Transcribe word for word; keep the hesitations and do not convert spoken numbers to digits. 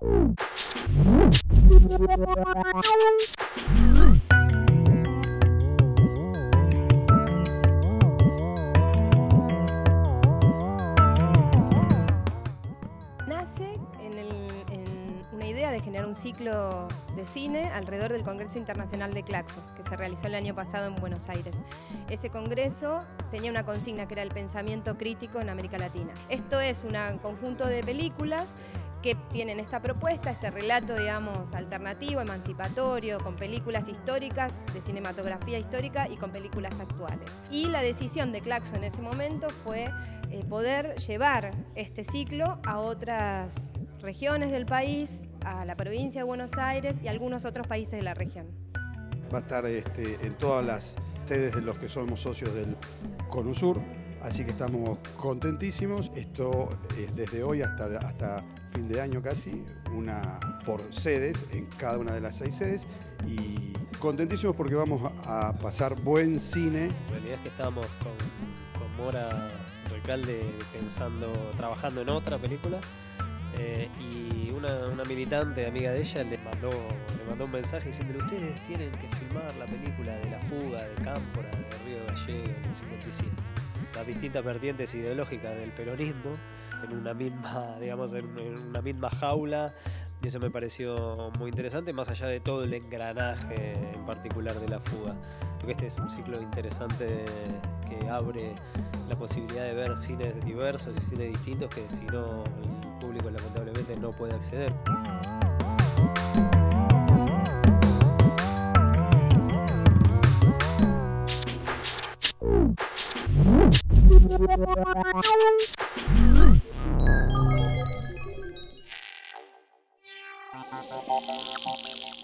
Nace en, el, en una idea de generar un ciclo de cine alrededor del Congreso Internacional de Claxo, que se realizó el año pasado en Buenos Aires. Ese congreso tenía una consigna que era el pensamiento crítico en América Latina. Esto es un conjunto de películas que tienen esta propuesta, este relato, digamos, alternativo, emancipatorio, con películas históricas, de cinematografía histórica y con películas actuales. Y la decisión de Claxo en ese momento fue eh, poder llevar este ciclo a otras regiones del país, a la provincia de Buenos Aires y a algunos otros países de la región. Va a estar este, en todas las sedes de los que somos socios del CONUSUR, así que estamos contentísimos. Esto es desde hoy hasta, hasta fin de año casi, una por sedes, en cada una de las seis sedes, y contentísimos porque vamos a, a pasar buen cine. La realidad es que estábamos con, con Mora Recalde pensando, trabajando en otra película, eh, y una, una militante amiga de ella le mandó, le mandó un mensaje diciendo: ustedes tienen que filmar la película de la fuga de Cámpora, de Río Gallegos, en el cincuenta y siete. Las distintas vertientes ideológicas del peronismo en una misma, digamos, en una misma jaula, y eso me pareció muy interesante, más allá de todo el engranaje en particular de la fuga, porque este es un ciclo interesante que abre la posibilidad de ver cines diversos y cines distintos que si no el público lamentablemente no puede acceder. Thank you.